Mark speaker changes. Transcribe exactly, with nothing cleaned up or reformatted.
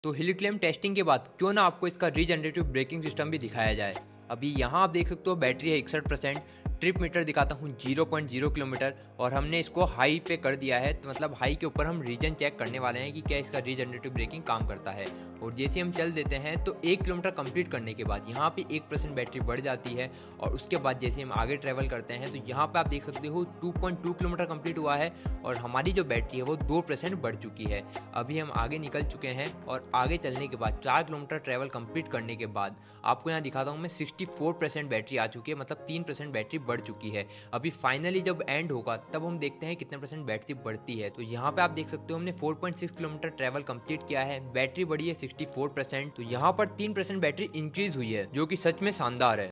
Speaker 1: तो हीलिक्लेम टेस्टिंग के बाद क्यों ना आपको इसका रीजनरेटिव ब्रेकिंग सिस्टम भी दिखाया जाए। अभी यहाँ आप देख सकते हो बैटरी है इकसठ परसेंट, ट्रिप मीटर दिखाता हूँ ज़ीरो पॉइंट ज़ीरो किलोमीटर और हमने इसको हाई पे कर दिया है। तो मतलब हाई के ऊपर हम रीजन चेक करने वाले हैं कि क्या इसका रीजनरेटिव ब्रेकिंग काम करता है। और जैसे हम चल देते हैं तो एक किलोमीटर कंप्लीट करने के बाद यहाँ पे एक परसेंट बैटरी बढ़ जाती है और उसके बाद जैसे हम आगे ट्रैवल करते हैं तो यहाँ पे आप देख सकते हो two point two kilometre complete हुआ है और हमारी जो बैटरी है वो दो परसेंट बढ़ चुकी है। अभी हम आगे निकल चुके हैं और आगे चलने के बाद चार किलोमीटर ट्रैवल कंप्लीट करने के बाद आपको यहाँ दिखाता हूँ मैं सिक्सटी फोर परसेंट बैटरी आ चुकी है, मतलब तीन परसेंट बैटरी बढ़ चुकी है। अभी फाइनली जब एंड होगा तब हम देखते हैं कितने परसेंट बैटरी बढ़ती है। तो यहाँ पे आप देख सकते हो हमने four point six kilometre travel complete किया है, बैटरी बढ़ी है सिक्सटी फोर परसेंट। तो यहाँ पर तीन परसेंट बैटरी इंक्रीज हुई है जो कि सच में शानदार है।